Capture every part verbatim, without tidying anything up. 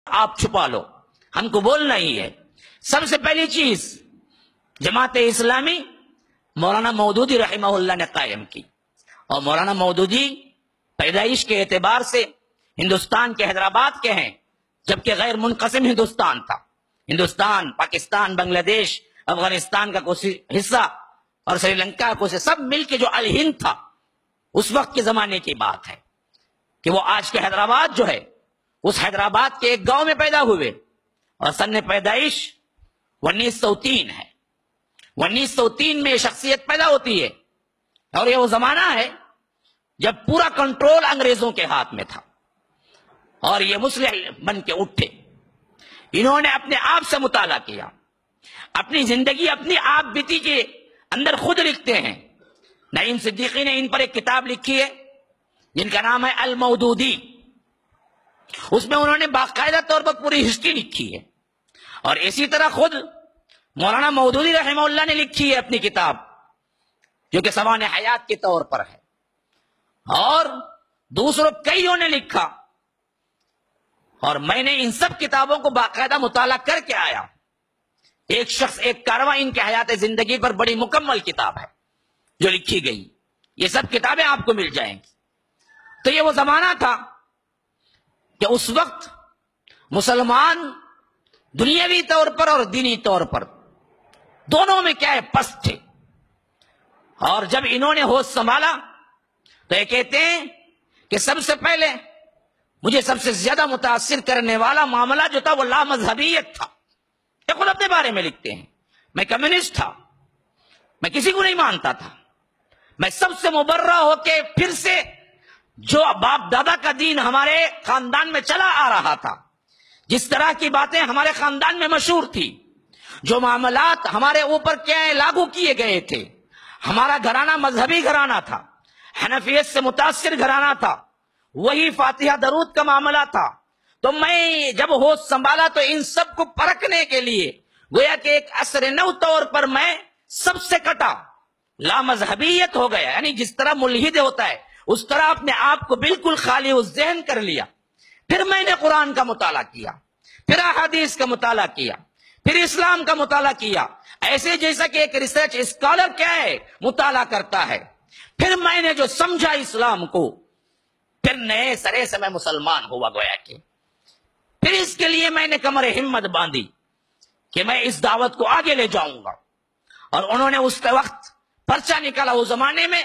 آپ چھپا لو، ہم کو بولنا ہی ہے۔ سب سے پہلی چیز جماعت اسلامی مولانا مودودی رحمہ اللہ نے قائم کی، اور مولانا مودودی پیدائش کے اعتبار سے ہندوستان کے حیدرآباد کے ہیں، جبکہ غیر منقسم ہندوستان تھا۔ ہندوستان، پاکستان، بنگلہ دیش، افغانستان کا کوئی حصہ اور سری لنکا کو سے سب مل کے جو الہند تھا، اس وقت کے زمانے کی بات ہے کہ وہ آج کے حیدرآباد جو ہے اس حیدرآباد کے ایک گاؤں میں پیدا ہوئے، اور سن پیدائش انیس سو تین ہے۔ انیس سو تین میں یہ شخصیت پیدا ہوتی ہے، اور یہ وہ زمانہ ہے جب پورا کنٹرول انگریزوں کے ہاتھ میں تھا، اور یہ مسلح بن کے اٹھے۔ انہوں نے اپنے آپ سے مطالعہ کیا، اپنی زندگی اپنی آپ بیتی کے اندر خود لکھتے ہیں۔ نعیم صدیقی نے ان پر ایک کتاب لکھی ہے جن کا نام ہے المودودی، اس میں انہوں نے باقاعدہ طور پر پوری ہسٹری لکھی ہے۔ اور اسی طرح خود مولانا مودودی رحمہ اللہ نے لکھی ہے اپنی کتاب، جو کہ سوانح حیات کے طور پر ہے، اور دوسروں کئیوں نے لکھا، اور میں نے ان سب کتابوں کو باقاعدہ مطالعہ کر کے آیا۔ ایک شخص ایک کارواں ان کے حیات زندگی پر بڑی مکمل کتاب ہے جو لکھی گئی، یہ سب کتابیں آپ کو مل جائیں گی۔ تو یہ وہ زمانہ تھا کہ اس وقت مسلمان دنیاوی طور پر اور دینی طور پر دونوں میں کیا ہے پست تھے، اور جب انہوں نے ہوش سنبھالا تو یہ کہتے ہیں کہ سب سے پہلے مجھے سب سے زیادہ متاثر کرنے والا معاملہ جو تھا وہ لامذہبیت تھا۔ یہ خود اپنے بارے میں لکھتے ہیں، میں کمیونسٹ تھا، میں کسی کو نہیں مانتا تھا، میں سب سے مبرہ ہو کے پھر سے جو باپ دادا کا دین ہمارے خاندان میں چلا آ رہا تھا، جس طرح کی باتیں ہمارے خاندان میں مشہور تھی، جو معاملات ہمارے اوپر کیا لاگو کیے گئے تھے، ہمارا گھرانہ مذہبی گھرانہ تھا، حنفیت سے متاثر گھرانہ تھا، وہی فاتحہ درود کا معاملہ تھا۔ تو میں جب ہوش سنبھالا تو ان سب کو پرکھنے کے لیے گویا کہ ایک اثر نو طور پر میں سب سے کٹا، لامذہبیت ہو گیا، یعنی جس طرح ملحد ہوتا ہے اس طرح اپنے آپ کو بالکل خالی و ذہن کر لیا۔ پھر میں نے قرآن کا مطالعہ کیا، پھر احادیث کا مطالعہ کیا، پھر اسلام کا مطالعہ کیا، ایسے جیسا کہ ایک ریسرچ اسکالر کیا ہے مطالعہ کرتا ہے۔ پھر میں نے جو سمجھا اسلام کو، پھر نئے سرے سے میں مسلمان ہوا گویا کہ۔ پھر اس کے لیے میں نے کمر ہمت باندھی کہ میں اس دعوت کو آگے لے جاؤں گا، اور انہوں نے اس وقت پرچہ نکالا۔ اس زمانے میں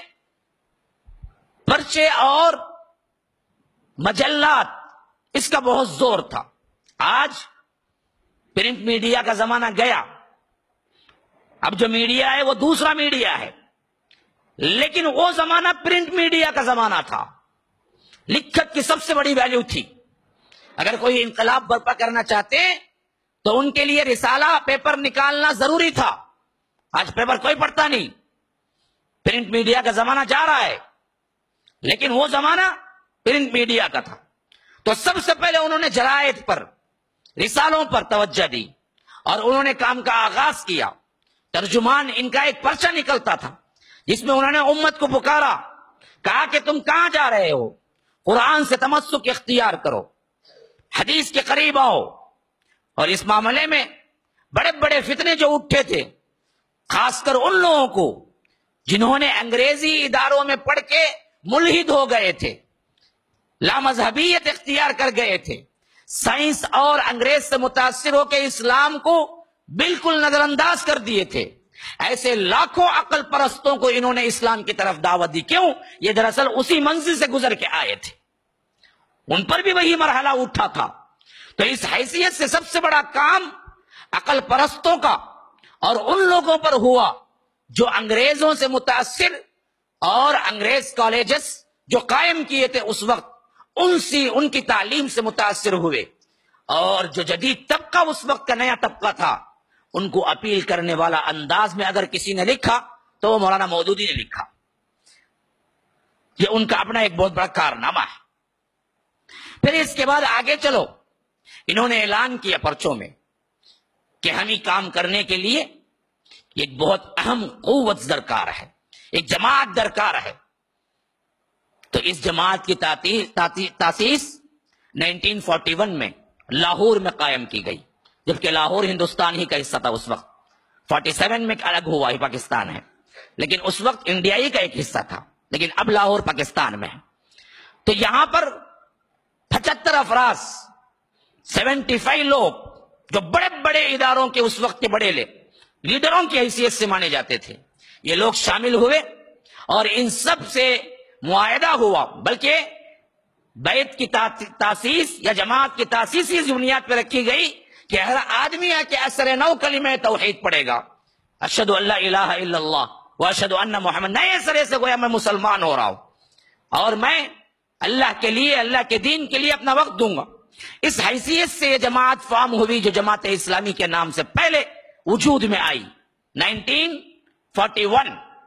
پرچے اور مجلات اس کا بہت زور تھا۔ آج پرنٹ میڈیا کا زمانہ گیا، اب جو میڈیا ہے وہ دوسرا میڈیا ہے، لیکن وہ زمانہ پرنٹ میڈیا کا زمانہ تھا۔ لکھت کی سب سے بڑی ویلیو تھی۔ اگر کوئی انقلاب برپا کرنا چاہتے تو ان کے لیے رسالہ پیپر نکالنا ضروری تھا۔ آج پیپر کوئی پڑھتا نہیں، پرنٹ میڈیا کا زمانہ جا رہا ہے، لیکن وہ زمانہ پرنٹ میڈیا کا تھا۔ تو سب سے پہلے انہوں نے جرائد پر، رسالوں پر توجہ دی، اور انہوں نے کام کا آغاز کیا۔ ترجمان ان کا ایک پرچہ نکلتا تھا جس میں انہوں نے امت کو پکارا، کہا کہ تم کہاں جا رہے ہو، قرآن سے تمسک اختیار کرو، حدیث کے قریب آؤ۔ اور اس معاملے میں بڑے بڑے فتنے جو اٹھے تھے، خاص کر ان لوگوں کو جنہوں نے انگریزی اداروں میں پڑھ کے ملحد ہو گئے تھے، لامذہبیت اختیار کر گئے تھے، سائنس اور انگریز سے متاثر ہو کے اسلام کو بالکل نظر انداز کر دیے تھے، ایسے لاکھوں عقل پرستوں کو انہوں نے اسلام کی طرف دعوت دی۔ کیوں؟ یہ دراصل اسی منزل سے گزر کے آئے تھے، ان پر بھی وہی مرحلہ اٹھا تھا۔ تو اس حیثیت سے سب سے بڑا کام عقل پرستوں کا اور ان لوگوں پر ہوا جو انگریزوں سے متاثر اور انگریز کالجز جو قائم کیے تھے اس وقت، ان سے ان کی تعلیم سے متاثر ہوئے، اور جو جدید طبقہ اس وقت کا نیا طبقہ تھا ان کو اپیل کرنے والا انداز میں اگر کسی نے لکھا تو وہ مولانا مودودی نے لکھا۔ یہ ان کا اپنا ایک بہت بڑا کارنامہ ہے۔ پھر اس کے بعد آگے چلو، انہوں نے اعلان کیا پرچوں میں کہ ہمیں کام کرنے کے لیے ایک بہت اہم قوت درکار ہے، ایک جماعت درکار ہے۔ تو اس جماعت کی تاسیس نائنٹین فورٹی ون میں لاہور میں قائم کی گئی، جبکہ لاہور ہندوستان ہی کا حصہ تھا اس وقت، فورٹی سیون میں الگ ہوا ہی پاکستان ہے، لیکن اس وقت انڈیائی کا ایک حصہ تھا، لیکن اب لاہور پاکستان میں ہے۔ تو یہاں پر پچہتر افراد، سیونٹی فائیو لوگ جو بڑے بڑے اداروں کے اس وقت کے بڑے لے لیڈروں کی حیثیت سے مانے جاتے تھے، یہ لوگ شامل ہوئے اور ان سب سے معاہدہ ہوا، بلکہ بیت کی تاسیس یا جماعت کی تاسیس اس بنیاد پہ رکھی گئی کہ ہر آدمی آ کے اثر نو کلمہ توحید پڑھے گا، اشہد ان لا الہ الا اللہ واشہد ان محمد، نئے سرے سے گویا میں مسلمان ہو رہا ہوں اور میں اللہ کے لیے، اللہ کے دین کے لیے اپنا وقت دوں گا۔ اس حیثیت سے یہ جماعت فارم ہوئی جو جماعت اسلامی کے نام سے پہلے وجود میں آئی nineteen forty one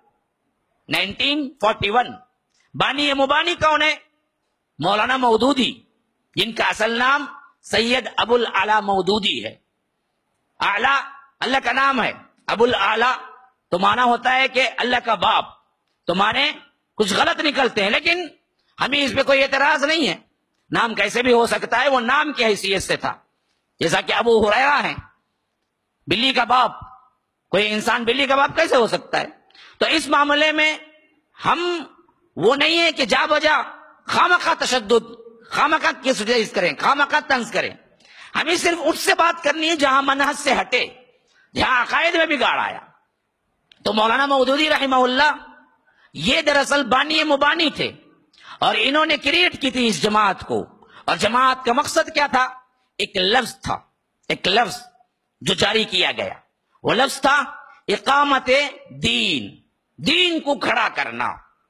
nineteen forty one. بانی مبانی کون ہے؟ مولانا مودودی، جن کا اصل نام سید ابو الاعلی مودودی ہے۔ اعلی اللہ کا نام ہے، ابو الاعلی تو معنی ہوتا ہے کہ اللہ کا باپ، تو معنی کچھ غلط نکلتے ہیں، لیکن ہمیں اس پہ کوئی اعتراض نہیں ہے، نام کیسے بھی ہو سکتا ہے، وہ نام کی حیثیت سے تھا، جیسا کہ ابو ہریرہ ہیں، بلی کا باپ، کوئی انسان بلی کا باپ کیسے ہو سکتا ہے؟ تو اس معاملے میں ہم وہ نہیں ہے کہ جا بجا خامخواہ تشدد، خامخواہ کس چیز کریں، خامخواہ طنز کریں، ہمیں صرف اس سے بات کرنی ہے جہاں منہج سے ہٹے، جہاں عقائد میں بگاڑ آیا۔ تو مولانا مودودی رحمہ اللہ یہ دراصل بانی مبانی تھے اور انہوں نے کریٹ کی تھی اس جماعت کو، اور جماعت کا مقصد کیا تھا؟ ایک لفظ تھا، ایک لفظ جو جاری کیا گیا، وہ لفظ تھا اقامت دین، دین کو کھڑا کرنا۔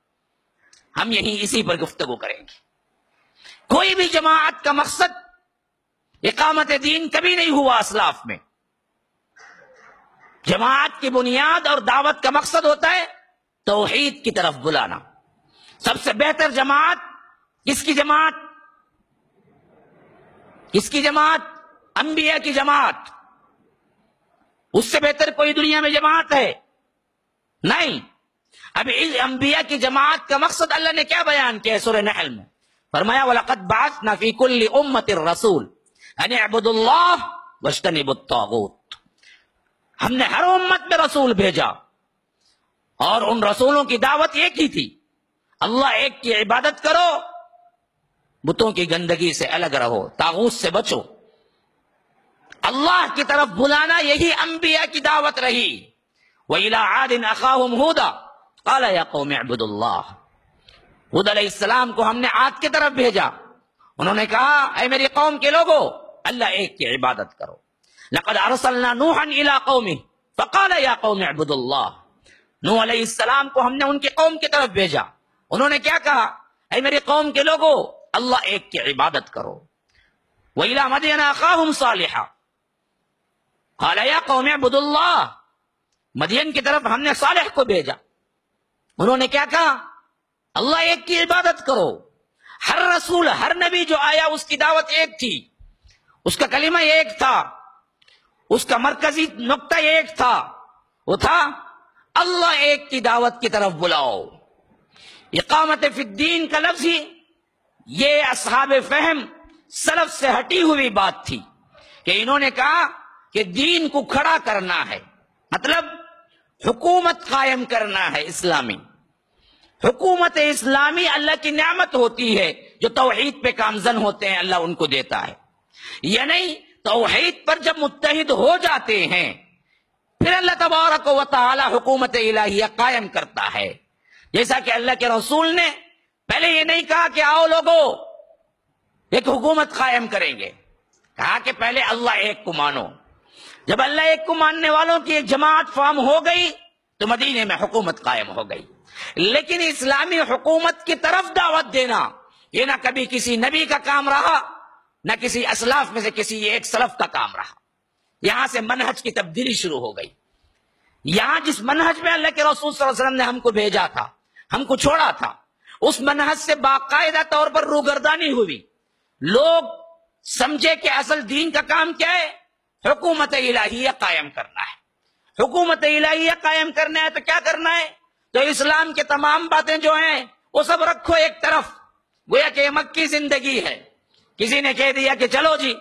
ہم یہیں اسی پر گفتگو کریں گے۔ کوئی بھی جماعت کا مقصد اقامت دین کبھی نہیں ہوا اسلاف میں۔ جماعت کی بنیاد اور دعوت کا مقصد ہوتا ہے توحید کی طرف بلانا۔ سب سے بہتر جماعت کس کی جماعت؟ کس کی جماعت؟ انبیاء کی جماعت۔ اس سے بہتر کوئی دنیا میں جماعت ہے؟ نہیں۔ اب اس انبیاء کی جماعت کا مقصد اللہ نے کیا بیان کیا ہے سورہ نحل میں؟ فرمایا وَلَقَدْ بَعَثْنَا فِي كُلِّ أُمَّةٍ رَسُولٍ أَنِ اعْبُدُوا اللَّهَ وَاجْتَنِبُوا الطَّاغُوتَ۔ ہم نے ہر امت میں رسول بھیجا اور ان رسولوں کی دعوت ایک ہی تھی، اللہ ایک کی عبادت کرو، بتوں کی گندگی سے الگ رہو، طاغوت سے بچو۔ اللہ کی طرف بلانا یہی انبیاء کی دعوت رہی۔ وَإِلَىٰ عَادٍ أَخَاهُمْ هُودًا قَالَ يَا قَوْمِ اعْبُدُوا اللَّهَ۔ ہود علیہ السلام کو ہم نے عاد کی طرف بھیجا، انہوں نے کہا اے میری قوم کے لوگو، اللہ ایک کی عبادت کرو۔ لَقَدْ أَرْسَلْنَا نُوحًا إِلَىٰ قَوْمِهِ فَقَالَ يَا قَوْمِ اعْبُدُوا اللَّهَ۔ نوح علیہ السلام کو ہم نے ان کی قوم کی طرف بھیجا، انہوں نے کیا کہا؟ اے میری قوم کے لوگو، اللہ ایک کی عبادت کرو۔ وَإِلَىٰ مَدْيَنَ أَخَاهُمْ صَالِحًا قَالَ يَا قَوْمِ اعْبُدُوا اللَّهَ۔ مدین کی طرف ہم نے صالح کو بھیجا، انہوں نے کیا کہا؟ اللہ ایک کی عبادت کرو۔ ہر رسول، ہر نبی جو آیا اس کی دعوت ایک تھی، اس کا کلمہ ایک تھا، اس کا مرکزی نقطہ ایک تھا، وہ تھا اللہ ایک کی دعوت کی طرف بلاؤ۔ اقامت فی الدین کا لفظ ہی یہ اصحاب فہم سلف سے ہٹی ہوئی بات تھی کہ انہوں نے کہا کہ دین کو کھڑا کرنا ہے، مطلب حکومت قائم کرنا ہے اسلامی۔ حکومت اسلامی اللہ کی نعمت ہوتی ہے، جو توحید پہ کامزن ہوتے ہیں اللہ ان کو دیتا ہے، یعنی توحید پر جب متحد ہو جاتے ہیں پھر اللہ تبارک و تعالی حکومت الہیہ قائم کرتا ہے۔ جیسا کہ اللہ کے رسول نے پہلے یہ نہیں کہا کہ آؤ لوگو ایک حکومت قائم کریں گے، کہا کہ پہلے اللہ ایک کو مانو۔ جب اللہ ایک کو ماننے والوں کی ایک جماعت فارم ہو گئی تو مدینے میں حکومت قائم ہو گئی۔ لیکن اسلامی حکومت کی طرف دعوت دینا یہ نہ کبھی کسی نبی کا کام رہا، نہ کسی اسلاف میں سے کسی ایک سلف کا کام رہا۔ یہاں سے منہج کی تبدیلی شروع ہو گئی۔ یہاں جس منہج میں اللہ کے رسول صلی اللہ علیہ وسلم نے ہم کو بھیجا تھا، ہم کو چھوڑا تھا، اس منہج سے باقاعدہ طور پر روگردانی ہوئی۔ لوگ سمجھے کہ اصل دین کا کام کیا ہے؟ حکومت الہیہ قائم کرنا ہے۔ حکومت الہیہ قائم کرنا ہے تو کیا کرنا ہے؟ تو اسلام کے تمام باتیں جو ہیں وہ سب رکھو ایک طرف، گویا کہ یہ مکی زندگی ہے۔ کسی نے کہہ دیا کہ چلو جی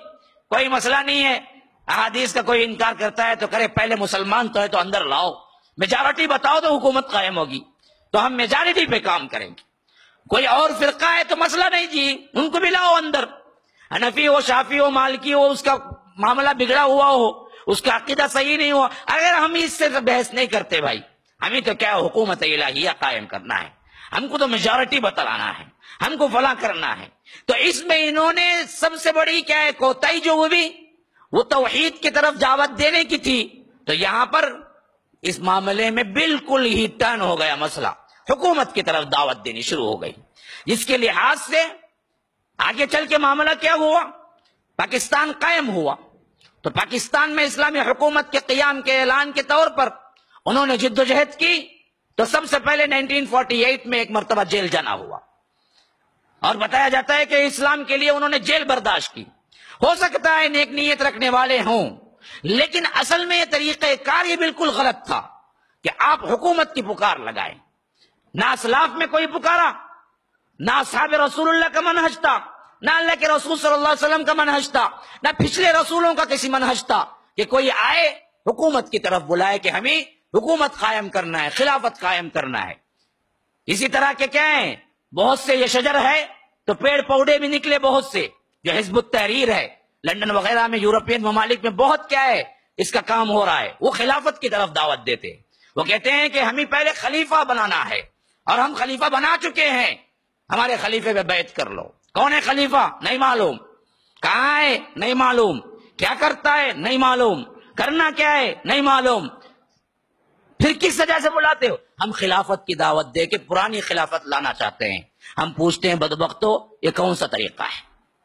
کوئی مسئلہ نہیں ہے، احادیث کا کوئی انکار کرتا ہے تو کرے، پہلے مسلمان تو ہے تو اندر لاؤ، میجارٹی بتاؤ تو حکومت قائم ہوگی، تو ہم میجارٹی پہ کام کریں گے۔ کوئی اور فرقہ ہے تو مسئلہ نہیں جی، ان کو بھی لاؤ اندر، حنفی ہو، شافی ہو، مالکی ہو، اس کا معاملہ بگڑا ہوا ہو، اس کا عقیدہ صحیح نہیں ہوا، اگر ہم اس سے بحث نہیں کرتے بھائی، ہمیں تو کیا حکومت الہیہ قائم کرنا ہے، ہم کو تو میجارٹی بتلانا ہے، ہم کو فلاں کرنا ہے۔ تو اس میں انہوں نے سب سے بڑی کیا ہے کوتاہی جو ہوئی، وہ توحید کی طرف دعوت دینے کی تھی، تو یہاں پر اس معاملے میں بالکل ہی ٹرن ہو گیا مسئلہ، حکومت کی طرف دعوت دینی شروع ہو گئی، جس کے لحاظ سے آگے چل کے معاملہ کیا ہوا، پاکستان قائم ہوا۔ تو پاکستان میں اسلامی حکومت کے قیام کے اعلان کے طور پر انہوں نے جدوجہد کی، تو سب سے پہلے نائنٹین فورٹی ایٹ میں ایک مرتبہ جیل جانا ہوا، اور بتایا جاتا ہے کہ اسلام کے لیے انہوں نے جیل برداشت کی۔ ہو سکتا ہے نیک نیت رکھنے والے ہوں، لیکن اصل میں یہ طریقہ کار یہ بالکل غلط تھا کہ آپ حکومت کی پکار لگائیں، نہ اسلاف میں کوئی پکارا، نہ اصحاب رسول اللہ کا منہج تھا، نہ اللہ کے رسول صلی اللہ علیہ وسلم کا منہج تھا، نہ پچھلے رسولوں کا کسی منہج تھا کہ کوئی آئے حکومت کی طرف بلائے کہ ہمیں حکومت قائم کرنا ہے، خلافت قائم کرنا ہے۔ اسی طرح کے کیا ہیں، بہت سے یہ شجر ہے تو پیڑ پودے بھی نکلے بہت سے، جو حزب التحریر ہے، لندن وغیرہ میں، یورپین ممالک میں بہت کیا ہے اس کا کام ہو رہا ہے، وہ خلافت کی طرف دعوت دیتے ہیں۔ وہ کہتے ہیں کہ ہمیں پہلے خلیفہ بنانا ہے، اور ہم خلیفہ بنا چکے ہیں، ہمارے خلیفے پہ بیعت کر لو۔ کون ہے خلیفہ؟ نہیں معلوم، کہاں ہے نہیں معلوم، کیا کرتا ہے نہیں معلوم، کرنا کیا ہے نہیں معلوم، پھر کس وجہ سے بلاتے ہو؟ ہم خلافت کی دعوت دے کے پرانی خلافت لانا چاہتے ہیں۔ ہم پوچھتے ہیں بدبختو یہ کون سا طریقہ ہے؟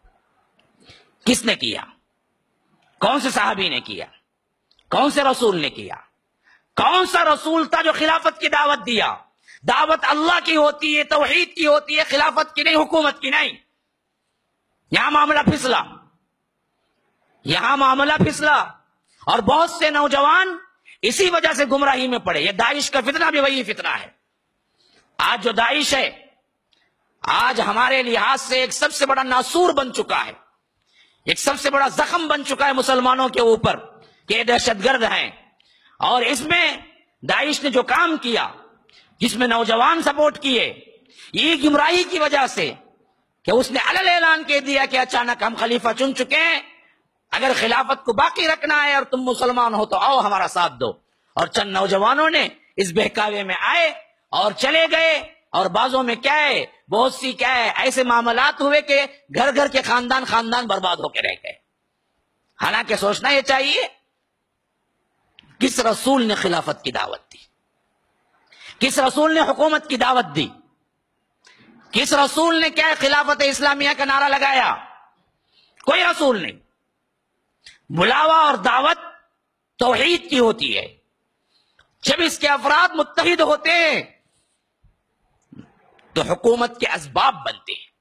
کس نے کیا؟ کون سے صحابی نے کیا؟ کون سے رسول نے کیا؟ کون سا رسول تھا جو خلافت کی دعوت دیا؟ دعوت اللہ کی ہوتی ہے، توحید کی ہوتی ہے، خلافت کی نہیں، حکومت کی نہیں۔ یہاں معاملہ پھسلا، یہاں معاملہ پھسلا، اور بہت سے نوجوان اسی وجہ سے گمراہی میں پڑے۔ یہ داعش کا فتنہ بھی وہی فتنہ ہے۔ آج جو داعش ہے، آج ہمارے لحاظ سے ایک سب سے بڑا ناسور بن چکا ہے، ایک سب سے بڑا زخم بن چکا ہے مسلمانوں کے اوپر کہ یہ دہشت گرد ہیں۔ اور اس میں داعش نے جو کام کیا، جس میں نوجوان سپورٹ کیے، یہ گمراہی کی وجہ سے کہ اس نے علل اعلان کہہ دیا کہ اچانک ہم خلیفہ چن چکے ہیں، اگر خلافت کو باقی رکھنا ہے اور تم مسلمان ہو تو آؤ ہمارا ساتھ دو۔ اور چند نوجوانوں نے اس بہکاوے میں آئے اور چلے گئے، اور بعضوں میں کیا ہے بہت سی کیا ہے ایسے معاملات ہوئے کہ گھر گھر کے خاندان خاندان برباد ہو کے رہ گئے۔ حالانکہ سوچنا یہ چاہیے کس رسول نے خلافت کی دعوت دی، کس رسول نے حکومت کی دعوت دی، کس رسول نے کیا خلافت اسلامیہ کا نعرہ لگایا؟ کوئی رسول نہیں۔ بلاوا اور دعوت توحید کی ہوتی ہے، جب اس کے افراد متحد ہوتے ہیں تو حکومت کے اسباب بنتے ہیں۔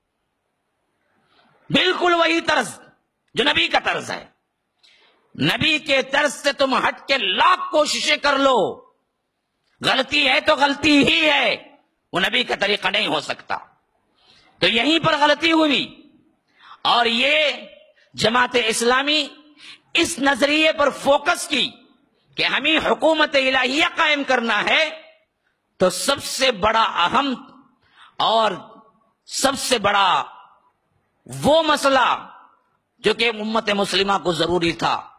بالکل وہی طرز جو نبی کا طرز ہے، نبی کے طرز سے تم ہٹ کے لاکھ کوششیں کر لو، غلطی ہے تو غلطی ہی ہے، وہ نبی کا طریقہ نہیں ہو سکتا۔ تو یہیں پر غلطی ہوئی، اور یہ جماعت اسلامی اس نظریے پر فوکس کی کہ ہمیں حکومت الہیہ قائم کرنا ہے، تو سب سے بڑا اہم اور سب سے بڑا وہ مسئلہ جو کہ امت مسلمہ کو ضروری تھا،